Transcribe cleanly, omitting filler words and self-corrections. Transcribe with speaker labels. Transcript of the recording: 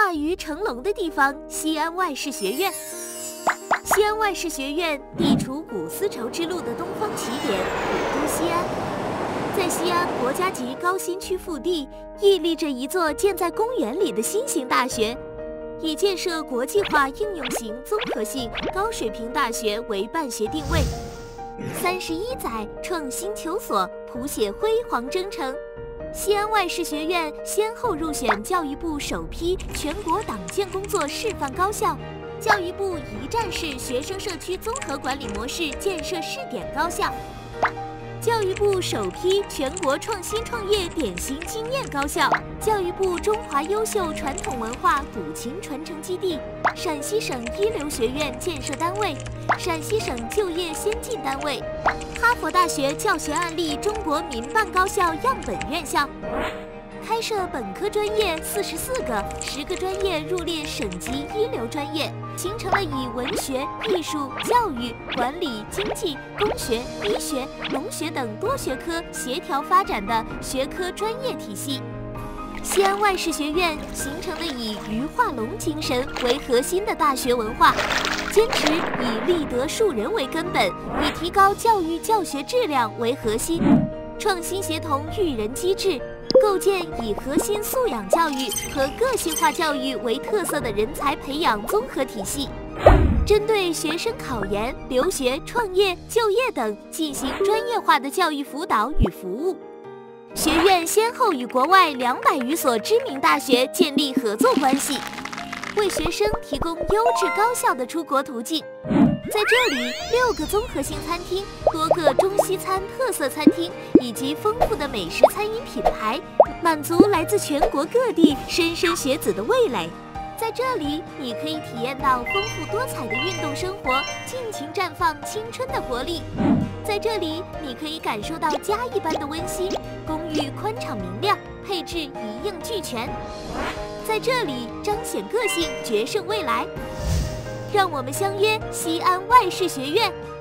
Speaker 1: 化于成龙的地方——西安外事学院。西安外事学院地处古丝绸之路的东方起点，古都西安。在西安国家级高新区腹地，屹立着一座建在公园里的新型大学，以建设国际化应用型综合性高水平大学为办学定位。31载创新求索，谱写辉煌征程。西安外事学院先后入选教育部首批全国党建工作示范高校、教育部一站式学生社区综合管理模式建设试点高校、教育部首批全国创新创业典型经验高校、教育部中华优秀传统文化古琴传承基地、陕西省一流学院建设单位、陕西省就业先进单位、哈佛大学教学案例中国民办高校样本院校。开设本科专业44个，10个专业入列省级一流专业，形成了以文学、艺术、教育、管理、经济、工学、医学、农学等多学科协调发展的学科专业体系。西安外事学院形成了以余化龙精神为核心的大学文化，坚持以立德树人为根本，以提高教育教学质量为核心，创新协同育人机制，构建以核心素养教育和个性化教育为特色的人才培养综合体系，针对学生考研、留学、创业、就业等进行专业化的教育辅导与服务。学院先后与国外200余所知名大学建立合作关系，为学生提供优质高效的出国途径。在这里，6个综合性餐厅、多个中西餐特色餐厅以及丰富的美食餐饮品牌，满足来自全国各地莘莘学子的味蕾。在这里，你可以体验到丰富多彩的运动生活，尽情绽放青春的活力。在这里，你可以感受到家一般的温馨，公寓宽敞明亮，配置一应俱全。在这里，彰显个性，决胜未来。让我们相约西安外事学院。